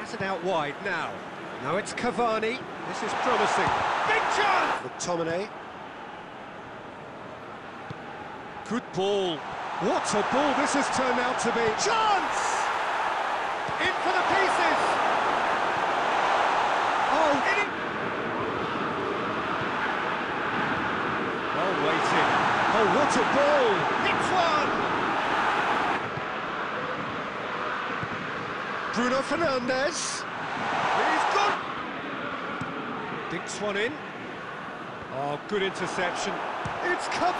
Pass it out wide now. Now it's Cavani. This is promising. Big chance! McTominay. Good ball. What a ball this has turned out to be. Chance! In for the pieces! Oh, well waiting. Oh, what a ball! Hits one! Bruno Fernandes. He's gone! Dinks one in. Oh, good interception. It's come...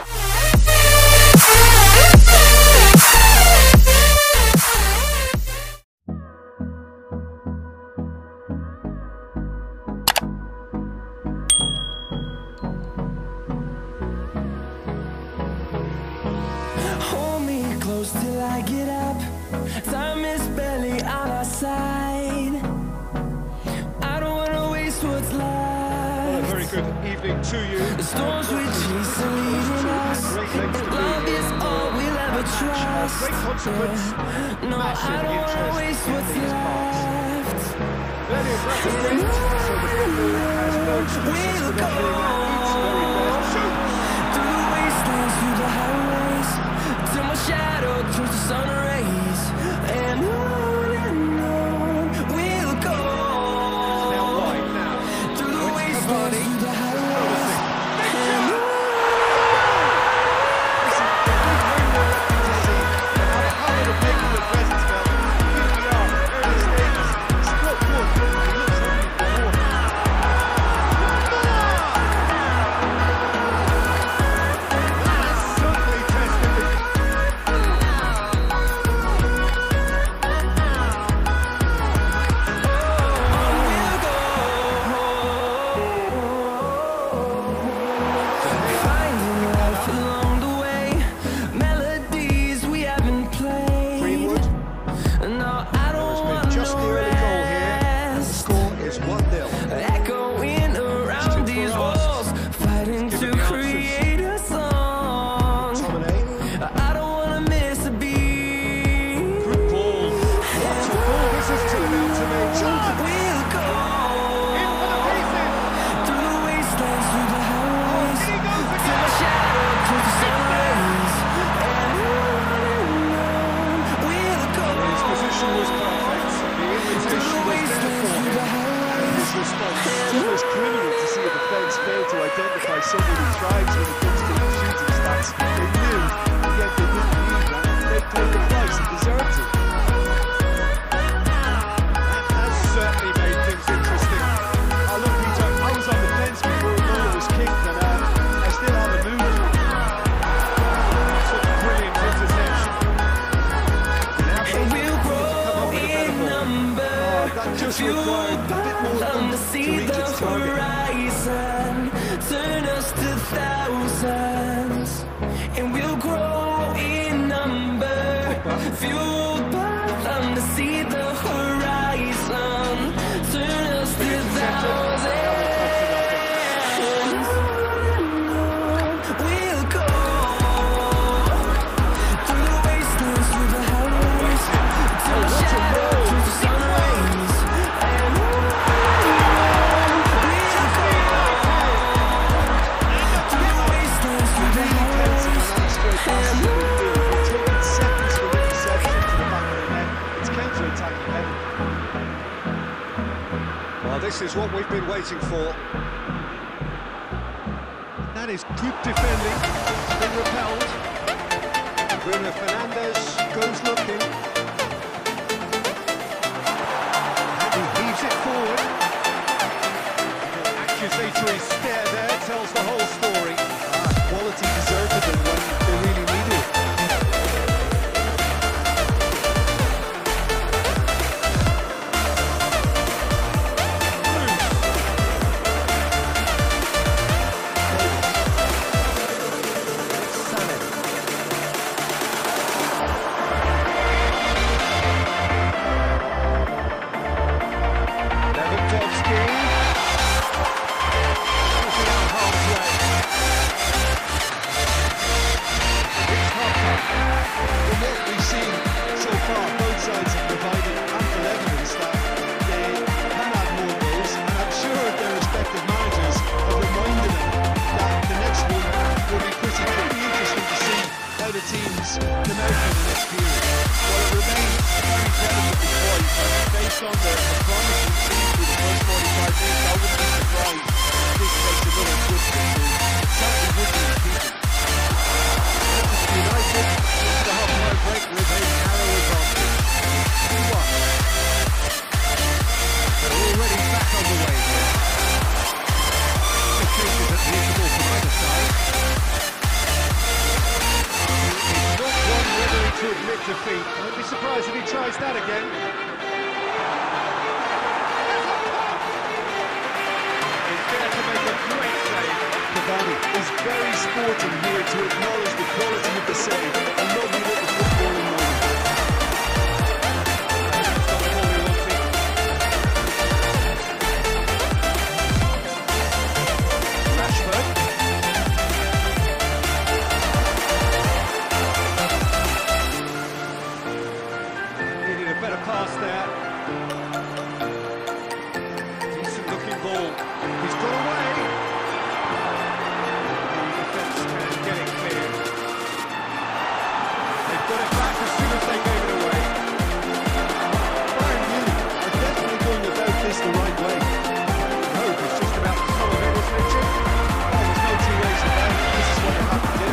Hold me close till I get up. Time is barely on our side. I don't wanna waste what's left. Well, a very good evening to you. The storms we chase are leading us. Love is all we'll ever trust. Great consequence. No, I don't wanna waste what's left. Plenty of referees, so the football has no excuses for not being at its very best. Shoot! Through the wastelands, through the highways, till my shadow turns to sun rays, and on we'll go. Now wide now. Through the wastelands, through the highways, and on. Identify so many tribes when it comes to shooting stats. They knew, and yet they didn't need that. They paid the price and deserved it. That has certainly made things interesting. Oh, look, Peter, I was on the fence before the goal was kicked, and I still haven't moved. That's a brilliant interception. We'll grow in number. Oh, that just required a bit more to see reach the its target. horizon, turn us to thousands, and we'll grow in number. Fueled by them to see the horizon, turn us to thousands. We'll go through the wastelands, through the highways, till the shadow turns to sun rays, and Well, this is what we've been waiting for. That is good defending. It's been repelled. Bruno Fernandes goes looking. And he heaves it forward. The accusatory stare there tells the whole story. Quality deserted them when they really needed it. very sporting here to acknowledge the quality of the save. A lovely little footballing moment. Rashford. Needed a better pass there. Decent looking ball. He's got away. The defence can get it clear. They've got it back as soon as they gave it away. Bayern Munich are definitely going about this the right way. No, it's just about the follow it, isn't it, Jim? Oh, there's no two ways about it. This is what they have to do.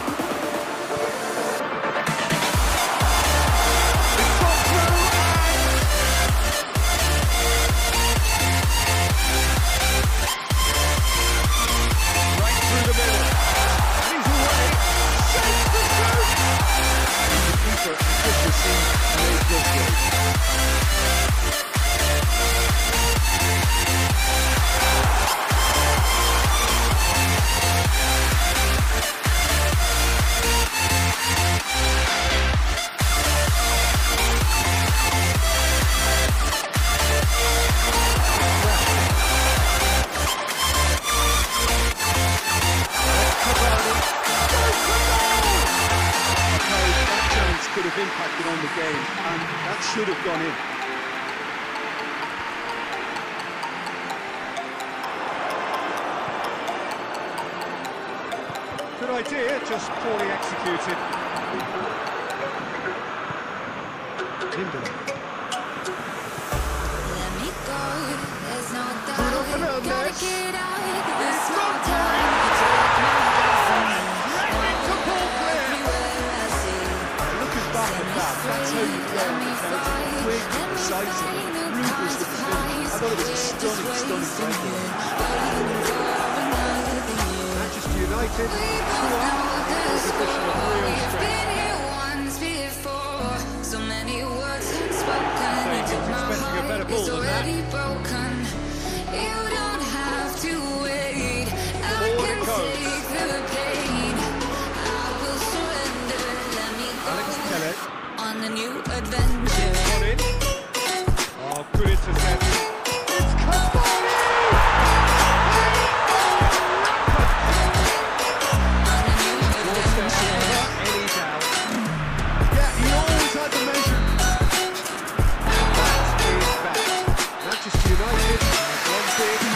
Right through the middle. And he's away. Shakes the shoot. The keeper has just received an A+ grade. That chance could have impacted on the game, and that should have gone in. Good idea, just poorly executed. Linden. Let me go, there's no Put up doubt. another Gotta match. get out of this small time. Take my breath from me. To ball clear. Everywhere I see. Looking back at that, that's how you play on the counter. Quick, decisive, ruthless with the finish. I thought it was a stunning tackle. Manchester United, 2-up, position of real strength. Been here once before. So many words unspoken. Saying he was My expecting a better heart ball is than that. already broken. You don't have to wait. I Forward can it goes. take the pain. I will surrender. Let me Alex go Tellez on a new adventure. got in. Oh, good intercept. It's Cavani! On a new adventure. Never any doubt. Yeah, he always had the measure. That is that. Manchester United have won big.